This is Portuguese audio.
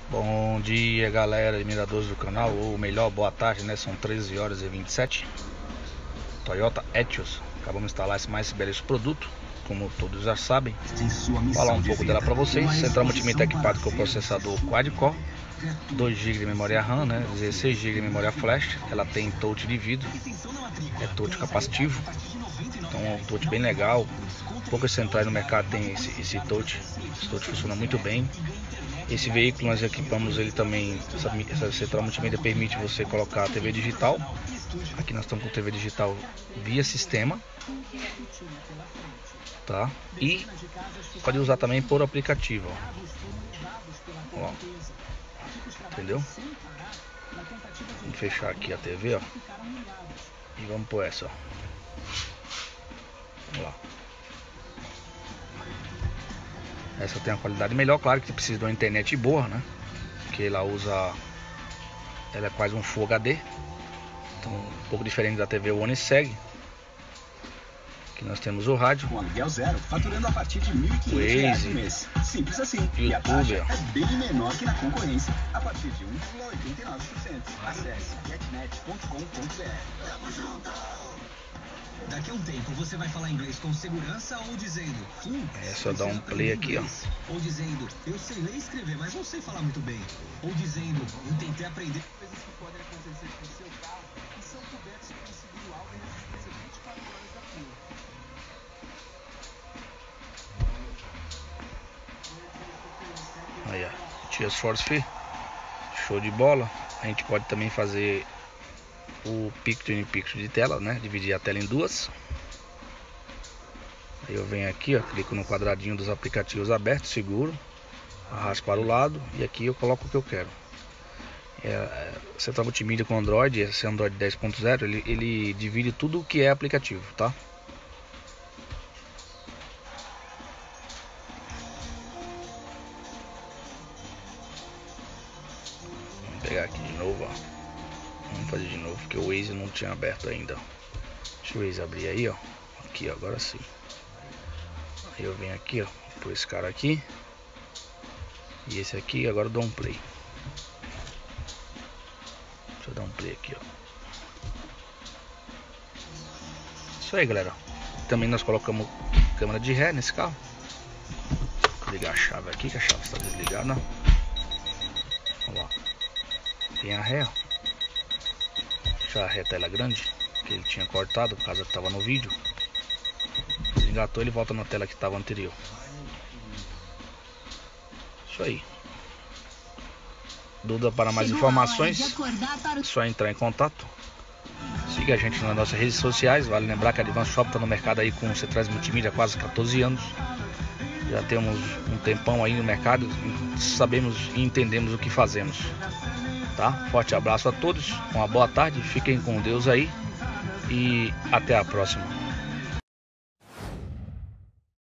Bom dia, galera, admiradores do canal, ou melhor, boa tarde, né? São 13h27. Toyota Etios, acabamos de instalar esse belíssimo produto, como todos já sabem. Falar um pouco dela para vocês. Central multimídia equipado com processador quad-core, 2 GB de memória RAM, né? 16 GB de memória flash. Ela tem touch de vidro, é touch capacitivo, então é um touch bem legal. Poucas centrais no mercado tem esse touch. Esse touch funciona muito bem. Esse veículo nós equipamos ele também, essa central multimídia permite você colocar a TV digital. Aqui nós estamos com TV digital via sistema, tá? E pode usar também por aplicativo, ó. Entendeu? Vamos fechar aqui a TV, ó, e vamos por essa, ó. Vamos lá. Essa tem uma qualidade melhor, claro que precisa de uma internet boa, né? Porque ela é quase um Full HD. Então, um pouco diferente da TV One Seg. Aqui nós temos o rádio, com aluguel zero, faturando a partir de R$ 1.500 por mês. Simples assim. YouTube, e a taxa é bem menor que na concorrência, a partir de 1,89%. Acesse getnet.com.br. Daqui a um tempo você vai falar inglês com segurança ou dizendo é só dar um play aqui, ó. Ou dizendo, eu sei ler e escrever, mas não sei falar muito bem. Ou dizendo, eu tentei aprender coisas que podem acontecer com o seu carro e são cobertos por um seguro alvo e resistência 24 horas da fila. Aí, ó, Tias Force Free, show de bola. A gente pode também fazer o picture in picture de tela, né? Dividir a tela em duas. Aí eu venho aqui, ó, clico no quadradinho dos aplicativos abertos, seguro, arrasto para o lado e aqui eu coloco o que eu quero. Central multimídia com Android, esse Android 10.0, ele divide tudo o que é aplicativo, tá? Vamos pegar aqui de novo, ó. Vamos fazer de novo, porque o Waze não tinha aberto ainda. Deixa o Waze abrir aí, ó. Aqui, ó, agora sim. Aí eu venho aqui, ó, por esse cara aqui. E esse aqui, agora eu dou um play. Deixa eu dar um play aqui, ó. Isso aí, galera. Também nós colocamos câmera de ré nesse carro. Vou ligar a chave aqui, que a chave está desligada. Vamos lá. Tem a ré, ó. A reta ela é grande, que ele tinha cortado por causa que estava no vídeo. Desengatou, ele volta na tela que estava anterior. Isso aí. Dúvida para mais informações, só entrar em contato. Siga a gente nas nossas redes sociais. Vale lembrar que a Advance Shop está no mercado aí com centrais multimídia há quase 14 anos. Já temos um tempão aí no mercado, sabemos e entendemos o que fazemos. Tá? Forte abraço a todos, uma boa tarde, fiquem com Deus aí e até a próxima.